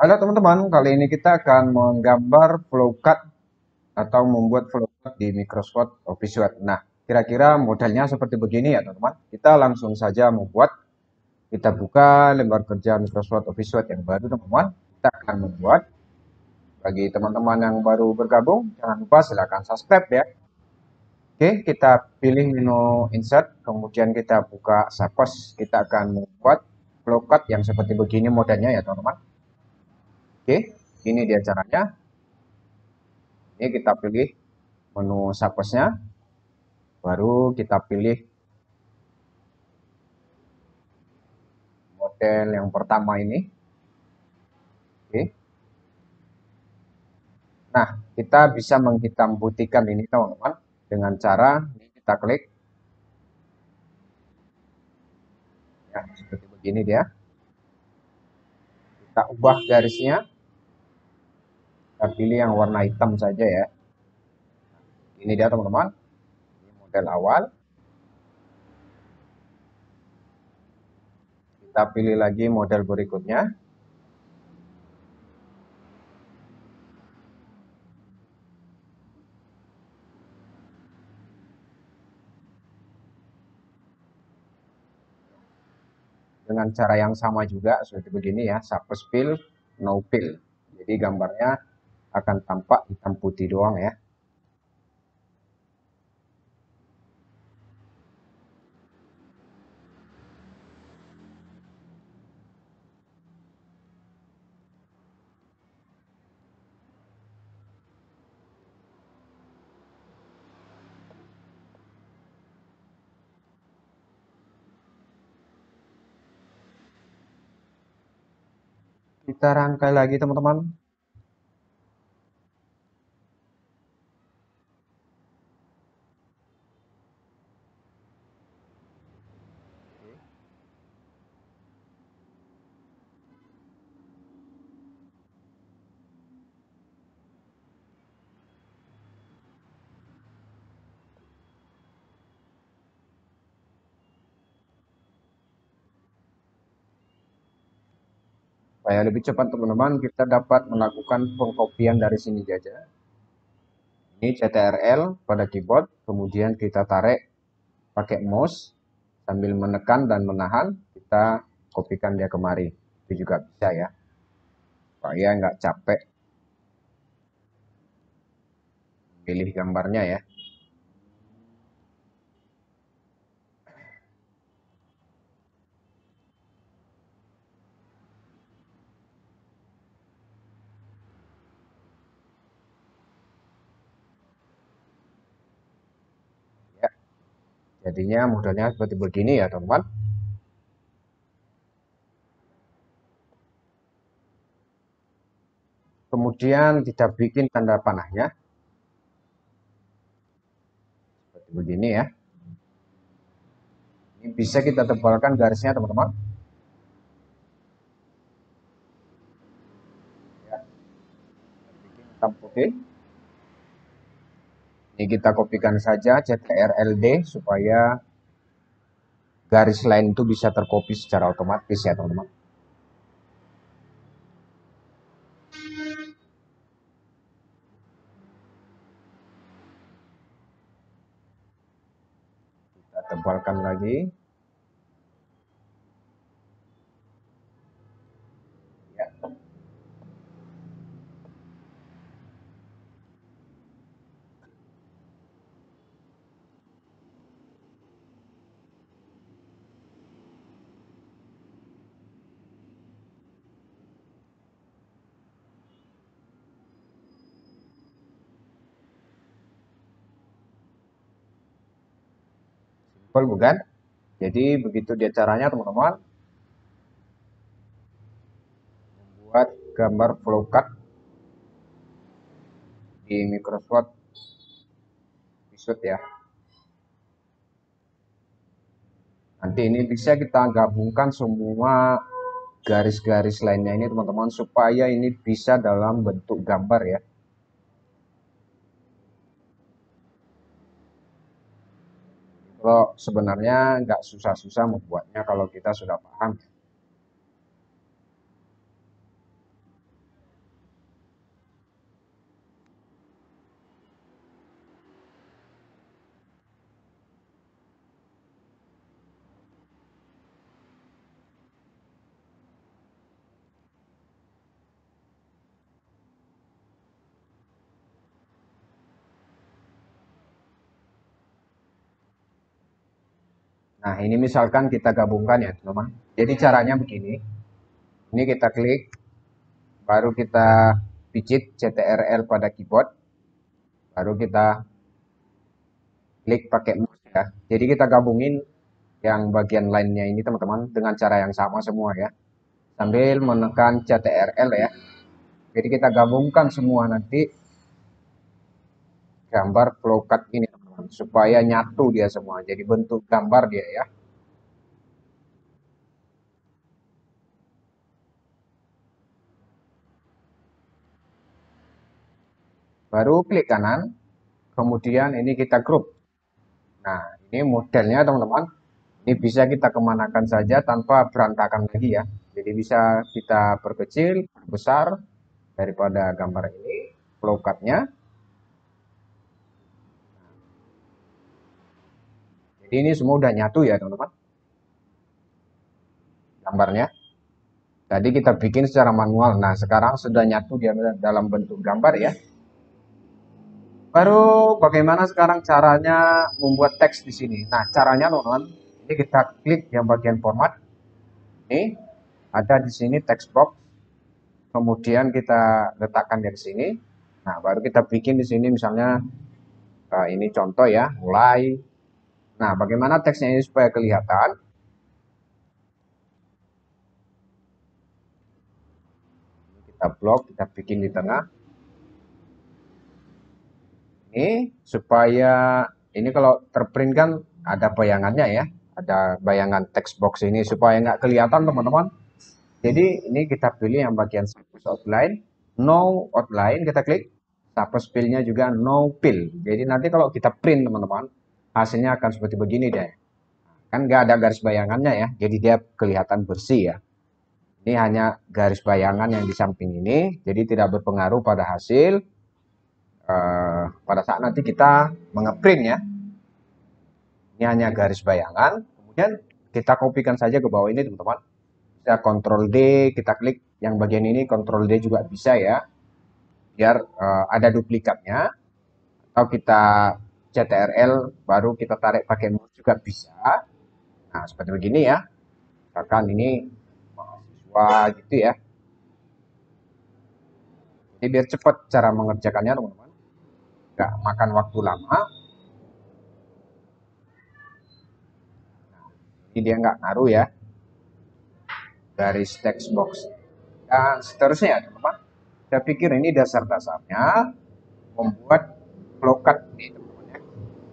Halo teman-teman, kali ini kita akan menggambar flowchart atau membuat flowchart di Microsoft Office Word. Nah, kira-kira modelnya seperti begini ya teman-teman. Kita langsung saja membuat, kita buka lembar kerja Microsoft Office Word yang baru teman-teman. Kita akan membuat, bagi teman-teman yang baru bergabung, jangan lupa silakan subscribe ya. Oke, kita pilih menu insert, kemudian kita buka Suppose. Kita akan membuat flowchart yang seperti begini modelnya ya teman-teman. Oke, ini dia caranya. Ini kita pilih menu Suppose-nya, baru kita pilih model yang pertama ini. Oke. Nah, kita bisa menghitam putihkan ini teman-teman dengan cara kita klik ya seperti begini dia. Kita ubah garisnya, kita pilih yang warna hitam saja ya. Ini dia teman-teman. Ini model awal. Kita pilih lagi model berikutnya. Dengan cara yang sama juga seperti begini ya, Suppose fill, no fill. Jadi gambarnya akan tampak hitam putih doang ya. Kita rangkai lagi teman-teman. Supaya lebih cepat teman-teman, kita dapat melakukan pengkopian dari sini saja. Ini CTRL pada keyboard, kemudian kita tarik pakai mouse sambil menekan dan menahan, kita kopikan dia kemari. Itu juga bisa ya, supaya nggak capek pilih gambarnya ya. Ya, jadinya modelnya seperti begini ya teman-teman. Kemudian kita bikin tanda panahnya seperti begini ya. Ini bisa kita tebalkan garisnya teman-teman. Ya, bikin hitam putih. Ini kita kopikan saja CTRL-D supaya garis lain itu bisa terkopi secara otomatis ya teman-teman. Kita tebalkan lagi. Ya. Simpel bukan? Jadi begitu dia caranya teman-teman, membuat gambar flowchart di Microsoft Word ya. Nanti ini bisa kita gabungkan semua garis-garis lainnya ini teman-teman supaya ini bisa dalam bentuk gambar ya. Kalau sebenarnya nggak susah-susah membuatnya kalau kita sudah paham. Nah, ini misalkan kita gabungkan ya, teman-teman. Jadi caranya begini. Ini kita klik, baru kita picit CTRL pada keyboard, baru kita klik pakai mouse ya. Jadi kita gabungin yang bagian lainnya ini teman-teman dengan cara yang sama semua ya. Sambil menekan CTRL ya. Jadi kita gabungkan semua nanti gambar flowcard ini teman-teman supaya nyatu dia semua. Jadi bentuk gambar dia ya. Baru klik kanan, kemudian ini kita group. Nah, ini modelnya teman-teman. Ini bisa kita kemanakan saja tanpa berantakan lagi ya. Jadi bisa kita perkecil, besar daripada gambar ini, flowcard-nya. Jadi ini semua udah nyatu ya teman-teman, gambarnya. Tadi kita bikin secara manual. Nah, sekarang sudah nyatu dia dalam bentuk gambar ya. Baru bagaimana sekarang caranya membuat teks di sini. Nah, caranya teman-teman, ini kita klik yang bagian format. Ini ada di sini text box. Kemudian kita letakkan dari sini. Nah, baru kita bikin di sini misalnya ini contoh ya, mulai. Nah, bagaimana teksnya ini supaya kelihatan? Kita blok, kita bikin di tengah. Ini supaya ini kalau terprint kan ada bayangannya ya, ada bayangan text box ini supaya nggak kelihatan teman-teman. Jadi ini kita pilih yang bagian surface outline, no outline kita klik, surface fill-nya juga no fill. Jadi nanti kalau kita print teman-teman, hasilnya akan seperti begini deh. Kan nggak ada garis bayangannya ya, jadi dia kelihatan bersih ya. Ini hanya garis bayangan yang di samping ini, jadi tidak berpengaruh pada hasil. Pada saat nanti kita mengeprint ya, ini hanya garis bayangan. Kemudian kita kopikan saja ke bawah ini teman-teman. Kita Ctrl D, kita klik yang bagian ini, Ctrl D juga bisa ya, biar ada duplikatnya. Atau kita CTRL, baru kita tarik pakai mouse juga bisa. Nah, seperti begini ya. Misalkan ini mahasiswa gitu ya. Ini biar cepat cara mengerjakannya teman-teman. Nggak makan waktu lama. Ini dia nggak ngaruh ya. Garis text box. Dan seterusnya ya teman-teman. Saya pikir ini dasar-dasarnya membuat flowcard ini teman-teman ya.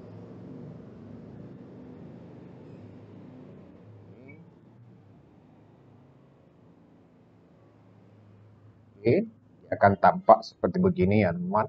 Oke, akan tampak seperti begini ya teman-teman.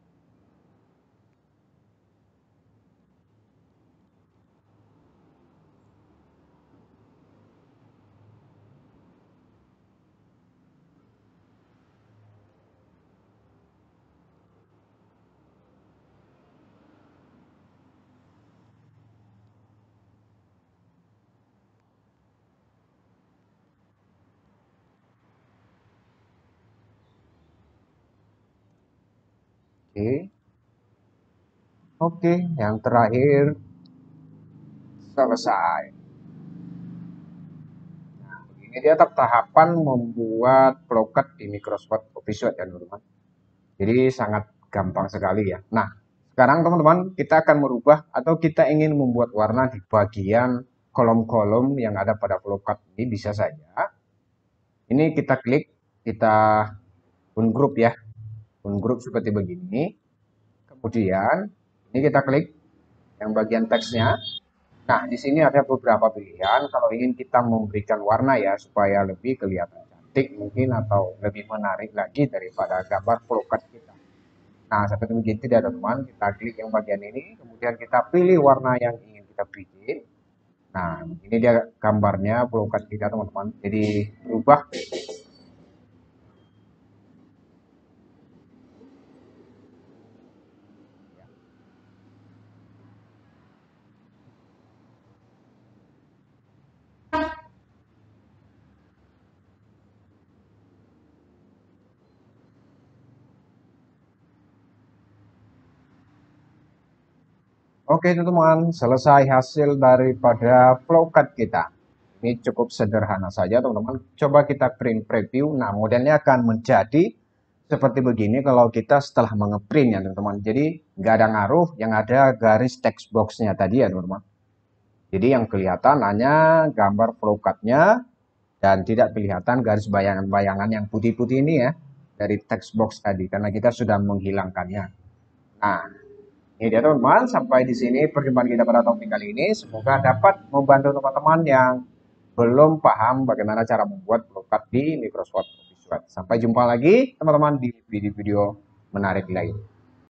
Oke, oke, yang terakhir selesai. Nah, ini dia tahapan membuat flowcard di Microsoft Office Word ya teman-teman. Jadi sangat gampang sekali ya. Nah, sekarang teman-teman kita akan merubah atau kita ingin membuat warna di bagian kolom-kolom yang ada pada flowcard ini bisa saja. Ini kita klik, kita ungroup ya, ungroup seperti begini. Kemudian ini kita klik yang bagian teksnya. Nah, di sini ada beberapa pilihan. Kalau ingin kita memberikan warna ya supaya lebih kelihatan cantik mungkin atau lebih menarik lagi daripada gambar flowcard kita. Nah, seperti begitu dia teman, kita klik yang bagian ini, kemudian kita pilih warna yang ingin kita bikin. Nah, ini dia gambarnya flowcard kita teman-teman. Jadi berubah. Oke teman-teman, selesai hasil daripada flowcard kita. Ini cukup sederhana saja teman-teman. Coba kita print preview. Nah, modelnya akan menjadi seperti begini kalau kita setelah mengeprint ya teman-teman. Jadi nggak ada ngaruh, yang ada garis text boxnya tadi ya teman-teman. Jadi yang kelihatan hanya gambar flowcard-nya dan tidak kelihatan garis bayangan-bayangan yang putih-putih ini ya dari text box tadi karena kita sudah menghilangkannya. Nah, ini dia teman-teman, sampai di sini perjumpaan kita pada topik kali ini. Semoga dapat membantu teman-teman yang belum paham bagaimana cara membuat flowcard di Microsoft Office Word. Sampai jumpa lagi teman-teman di video-video menarik lain.